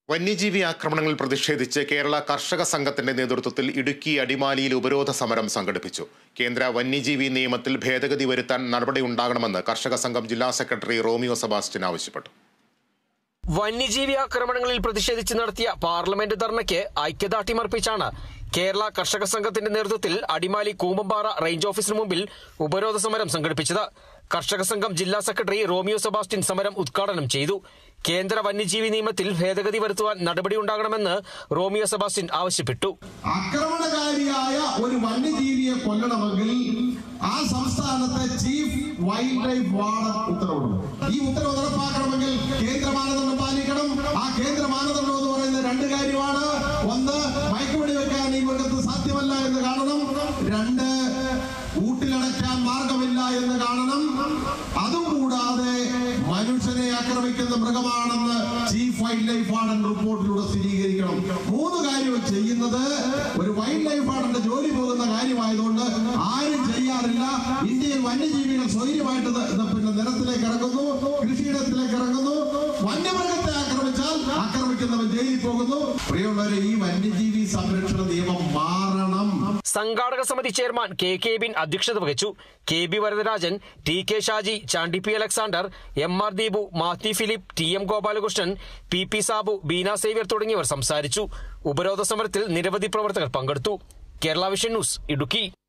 വന്യജീവി ആക്രമണങ്ങളിൽ പ്രതിഷേധിച്ച് കേരള കർഷക സംഘത്തിന്റെ നേതൃത്വത്തിൽ ഇടുക്കി അടിമാലിയിൽ ഉപരോധ സമരം സംഘടിപ്പിച്ചു. കേന്ദ്ര വന്യജീവി നിയമത്തിൽ ഭേദഗതി വരുത്താൻ നടപടിയുണ്ടാകണമെന്ന് കർഷക സംഘം ജില്ലാ സെക്രട്ടറി റോമിയോ സെബാസ്റ്റ്യൻ ആവശ്യപ്പെട്ടു. വന്യജീവി ആക്രമണങ്ങളിൽ പ്രതിഷേധിച്ച് നടത്തിയ പാർലമെന്റ് ധർണയ്ക്ക് ഐക്യദാർഢ്യമർപ്പിച്ചാണ് കേരള കർഷക സംഘത്തിന്റെ നേതൃത്വത്തിൽ അടിമാലി കൂമ്പമ്പാറ റേഞ്ച് ഓഫീസിന് മുമ്പിൽ ഉപരോധ സമരം സംഘടിപ്പിച്ചത്. കർഷക സംഘം ജില്ലാ സെക്രട്ടറി റോമിയോ സെബാസ്റ്റ്യൻ സമരം ഉദ്ഘാടനം ചെയ്തു. കേന്ദ്ര വന്യജീവി നിയമത്തിൽ ഭേദഗതി വരുത്തുവാൻ നടപടിയുണ്ടാകണമെന്ന് റോമിയോ സെബാസ്റ്റ്യൻ ആവശ്യപ്പെട്ടു. ആക്രമണകാരിയായ ഒരു വന്യജീവിയെ കൊല്ലണമെങ്കിൽ ആ സംസ്ഥാനത്തെ ചീഫ് വൈൽഡ് ലൈഫ് വാർഡൻ ഉത്തരവിടണം. ഈ ഉത്തരവ് നടപ്പാക്കണമെങ്കിൽ കേന്ദ്ര മാനദണ്ഡം പാലിക്കണം. ആ കേന്ദ്ര മാനദണ്ഡം എന്ന് പറയുന്നത് രണ്ട് കാര്യമാണ്. ഒന്ന്, മയക്കുവെടി വെക്കാൻ ഈ മൃഗത്തിന് സാധ്യമല്ല എന്ന് കാണണം. രണ്ട്, കൂട്ടിലടയ്ക്കാൻ മാർഗമില്ല എന്ന് കാണണം. അതും കൂടാതെ മനുഷ്യനെ ആക്രമിക്കുന്ന മൃഗമാണെന്ന് ചീഫ് വൈൽഡ് ലൈഫ് വാർഡൻ റിപ്പോർട്ടിലൂടെ സ്ഥിരീകരിക്കണം. മൂന്ന് കാര്യവും ചെയ്യുന്നത് ഒരു വൈൽഡ് ലൈഫ് വാർഡന്റെ ജോലി പോകുന്ന കാര്യമായതുകൊണ്ട് ആരും ചെയ്യാറില്ല. ഇന്ത്യയിൽ വന്യജീവികൾ സ്വൈര്യമായിട്ട് നിരത്തിലേക്ക് ഇറങ്ങുന്നു, കൃഷിയിടത്തിലേക്ക് ഇറങ്ങുന്നു. വന്യമൃഗത്തെ ആക്രമിക്കുന്നവൻ ജയിലിൽ പോകുന്നു. പ്രിയമുള്ളവരെ, ഈ വന്യജീവി സംരക്ഷണ നിയമം മാറണം. സംഘാടക സമിതി ചെയർമാൻ കെ ബിൻ അധ്യക്ഷത വഹിച്ചു. KB Varadarajan, TK Shaji, Chandy P Alexander, MR Deepu, Mathew Philip, TM Gopalakrishnan, PP Sabu, Beena Xavier തുടങ്ങിയവർ സംസാരിച്ചു. ഉപരോധ സമരത്തിൽ നിരവധി പ്രവർത്തകർ പങ്കെടുത്തു. Kerala vision news, Idukki.